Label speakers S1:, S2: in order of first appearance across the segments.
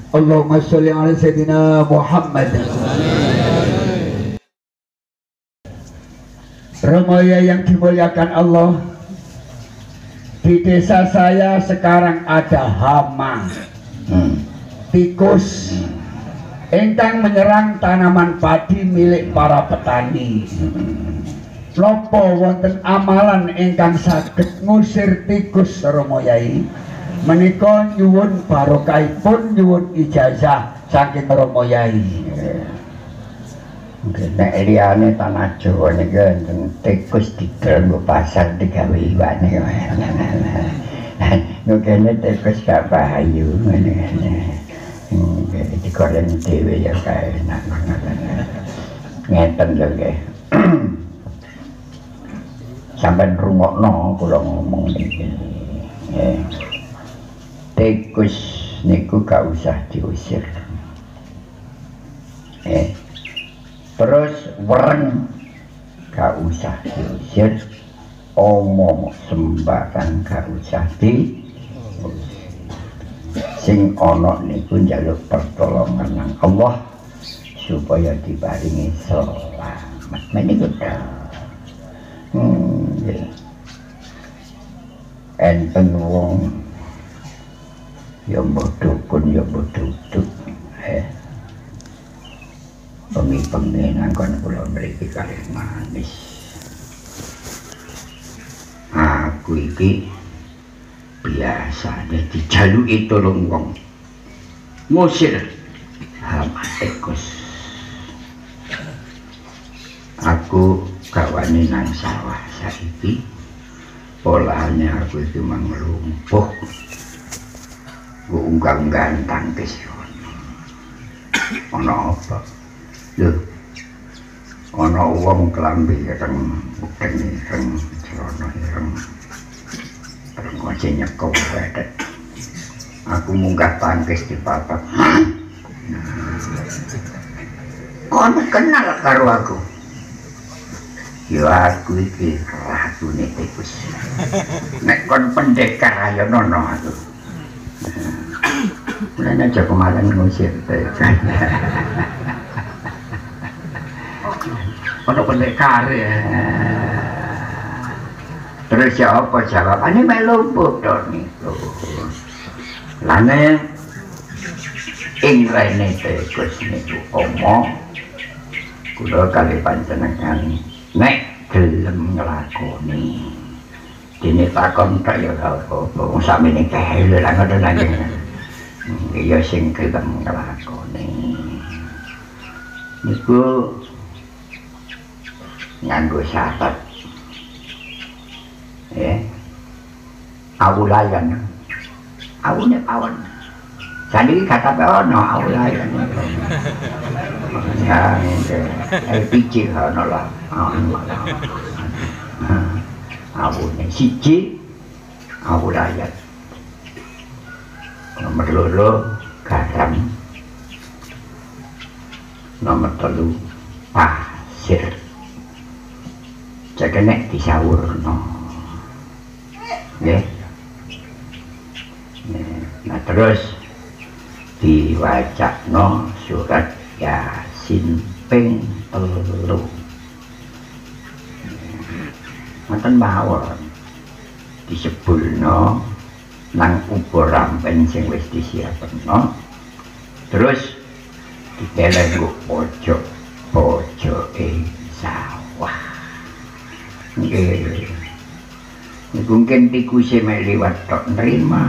S1: Allahumma sholli ala sayyidina Muhammad. Romoya yang dimuliakan Allah, di desa saya sekarang ada hama, tikus, ingkang menyerang tanaman padi milik para petani. Nopo wonten amalan ingkang saged ngusir tikus Romoyai? Menika nyuwun barokahipun, nyuwun ijazah saking Romoyai.
S2: Nek liyane tanah Jawa niku enten tikus didelok pasar digawe iwane. Nukene tikus gak payu ngene. Digoreng dhewe ya kae enak ngoten. Ngeten lho nggih. Sampeyan rungokno kula ngomong niki. Tikus niku gak usah diusir. Terus wereng gak usah diusir, omong sembarang gak usah di sing ana niku njaluk pertolongan nang Allah supaya diparingi selamat. Menika enten wong ya mbok dukun ya mbok duduk bengi-bengi nangkon kula mriki kalih manis. Aku iki biasane dijaluki tolong wong ngusir hama tikus. Aku gawane nang sawah saiki, polane aku iki manglumpuh unggang-unggang tangkis ana apa? Lho, ana wong klambi ireng, mudeng ireng, celana ireng, terus ngece nyekop wedet. Aku munggah tangkis di papat. Kono kenal karo aku. Ya aku iki ratune tikus. Nek kon pendekar ayo nono aku. Mulane aja kemarin ngusir tekan. Ono pendekar ya. Terus ya apa jawabannya melu bodoh niku. Lane ing rene tikus niku omong kula kali panjenengan nek gelem nglakoni dene takon kaya apa wong samene kae lho lan ngoten lagi. Ya sing gelem nglakoni niku nganggo syarat awulayan awune pawon saniki kata ono awulayan ya LPG ono lah awune siji awulayan nomor loro garam nomor telu pasir. Jadi nek disawurno nggih. Nah terus diwacakno surat Yasin ping 3. Ngoten mawon disebulno nang ubur rampen sing wis disiapno. Terus diteleng pojok-pojoke sawah. Nggih. Mungkin tikuse mek liwat tok nrima.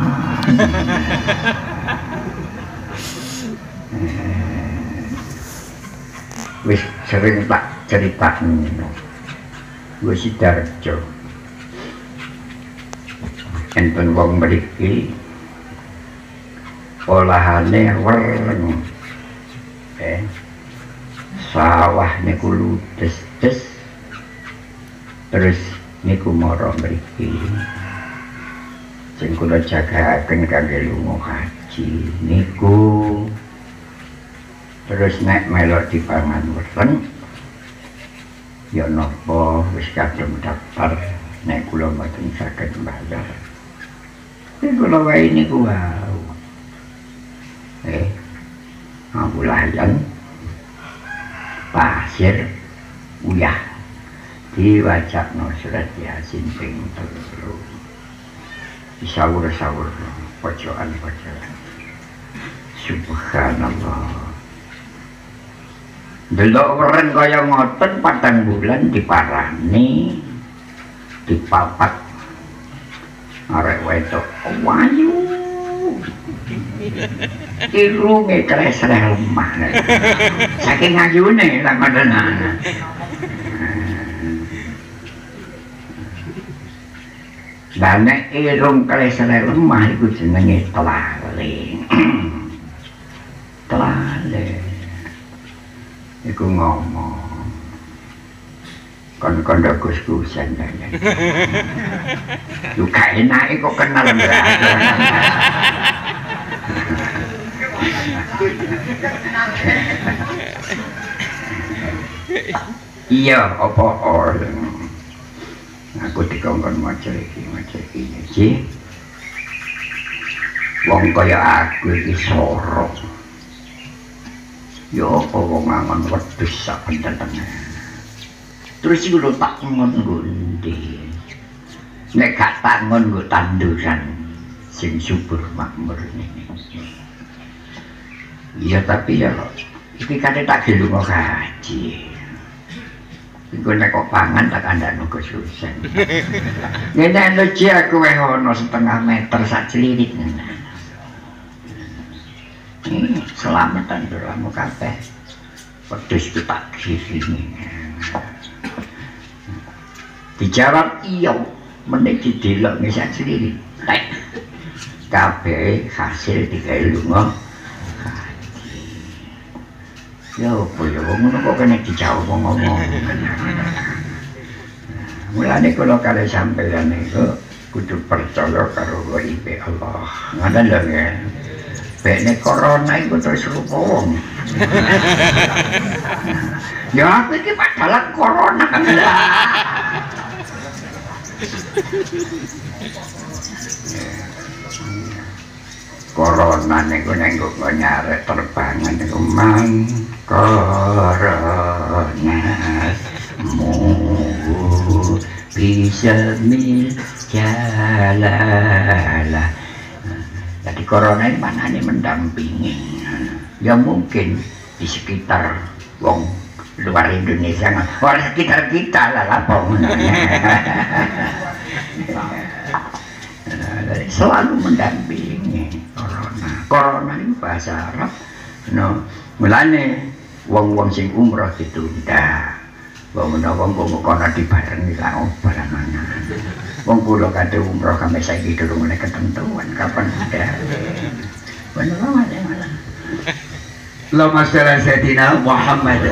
S2: Wis sering tak critakno. Wis Sidarjo. Enten wong mriki olahane wereng. Sawah niku ludes-des. Terus niku mara mriki sing kula jagaken kangge lunga haji niku. Terus nek melok dipangan wereng ya napa wis kadung daftar nek kula mboten saged mbayar. Kula wae niku wau Ngulayan pasir uyah diwacakno surat Yasin ping 3 disawur-sawur pojokan-pojokan. Subhanallah. Delok weren kaya ngoten 4 bulan diparani dipapat arek wedok wayu irunge kresreh lemah saking ayune lan ngotenan. Lah nek irung kresreh lemah iku jenenge telaling. Telaling iku ngomong kon-kon Gus-Gusan ya. Lu gak enak kok kenal mbak. Iya apa orang aku dikongkon maca iki iki wong kaya aku iki sorok. Yo apa wong ngangon wedhus sak pentetene. Terus iku lho tak ngon ngendi. Nek gak tak ngon nggo tanduran sing subur makmur ini. Iya tapi ya iki kate tak gelungo gaji. Iku nek kok pangan tak kandhane Gus-Gusan. Ngene energi aku wis ono setengah meter sak celirit. Selamatan dolamu kabeh. Wedhus ku tak kirim. Dijawab iya, meneh didelok sak celirit. Kabeh hasil digawe lunga. Ya apa ya ngono kok kena dijawab ngomong. Mulane kula kare sampeyan niku kudu percaya karo ghaib Allah. Ngoten lho nggih. Bekne corona iku terus rupa wong. Ya aku iki padahal corona kan. Corona niku nek nggo nyarek terbangan niku mang corona mu bisa mil jalala. Jadi corona ini mana nih mendampingi? Ya mungkin di sekitar wong luar Indonesia, orang sekitar kita lah lapong. Selalu mendampingi corona. Corona ini bahasa Arab. No, mulane wong-wong sing umroh ditunda. Wong menawa wong kono dibarengi lah barang-barang. Wong kula kate umroh sampai saiki durung oleh ketentuan kapan sudah. Bener malah. Allahumma shalli ala sayyidina Muhammad.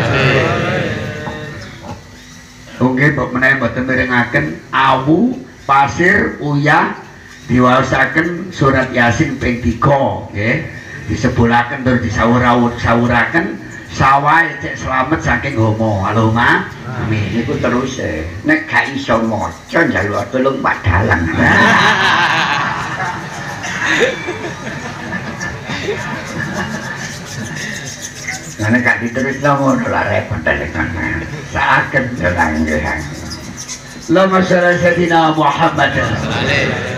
S2: Oke, Pak menawi mboten mirengaken awu, pasir, uyah diwaosaken surat Yasin ping 3 nggih. Disebulaken tur disawuraken sawah cek selamat saking homo. Allahumma amin. Niku terus nek gak iso maca njaluk tulung Pak Dalang. Nek gak diterusno ngono lah repot tenan. Saken nggih. Allahumma shalli ala sayyidina Muhammad.